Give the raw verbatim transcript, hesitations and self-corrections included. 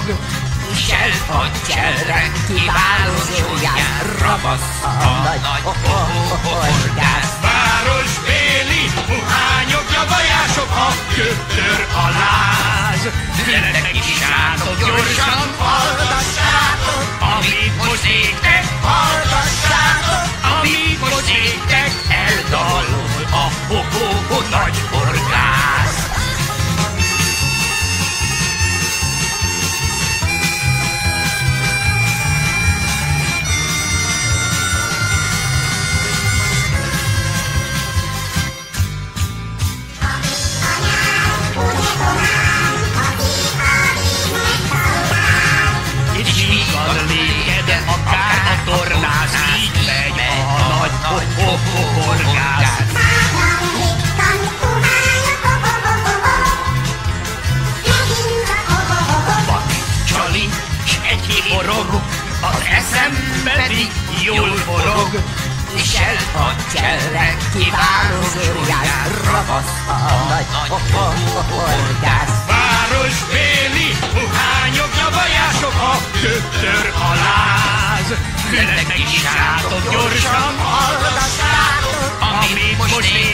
forog, Selt hadsereg kiváló zsóján, ravasz a nagy horgász. Városbéli puhányok, javajások, a götör a láz. Gyertek is rátok, gyorsan hallgassátok, amit most égtek, hallgassátok, amit most égtek, eldalul a ho-ho-ho nagy horgász. Léged, akár a tornász, így megy a nagy ho-ho-ho-horgász. Vak, csali, s egy forog, az eszem pedig jól forog. Selt hadsereg kiváló zsóján, ravasz a nagy horgász. Városbéli puhányok, javajások, a götör a láz. Gyertek is rátok, gyorsan hallgassátok, amit most